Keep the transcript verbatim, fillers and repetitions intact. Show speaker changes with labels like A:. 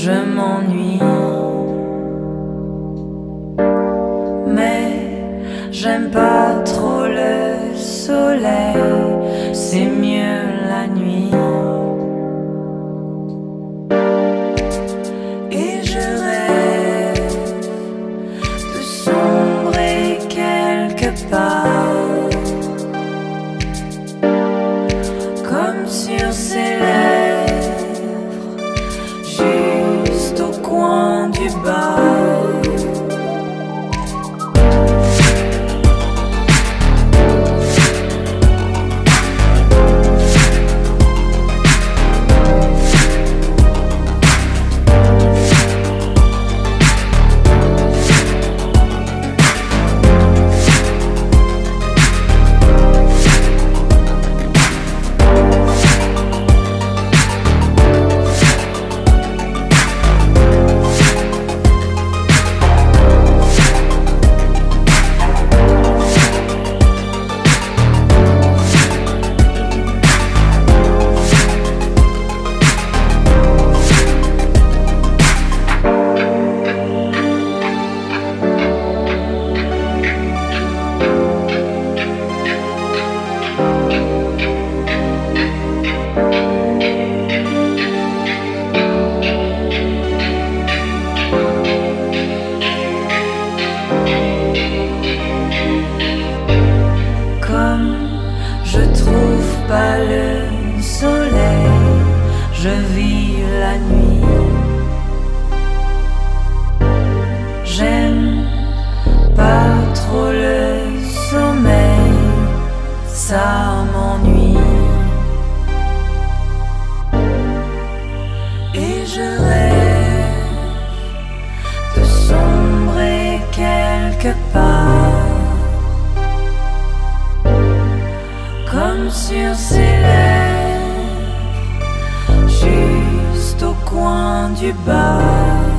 A: je m'ennuie. Mais j'aime pas trop le soleil, c'est mieux la nuit. Et je rêve de sombrer quelque part, comme sur ses lèvres, juste au coin du bar. Pas le soleil, je vis la nuit. J'aime pas trop le sommeil, ça m'ennuie. Et je rêve de sombrer quelque part, comme sur ses lèvres, juste au coin du bar.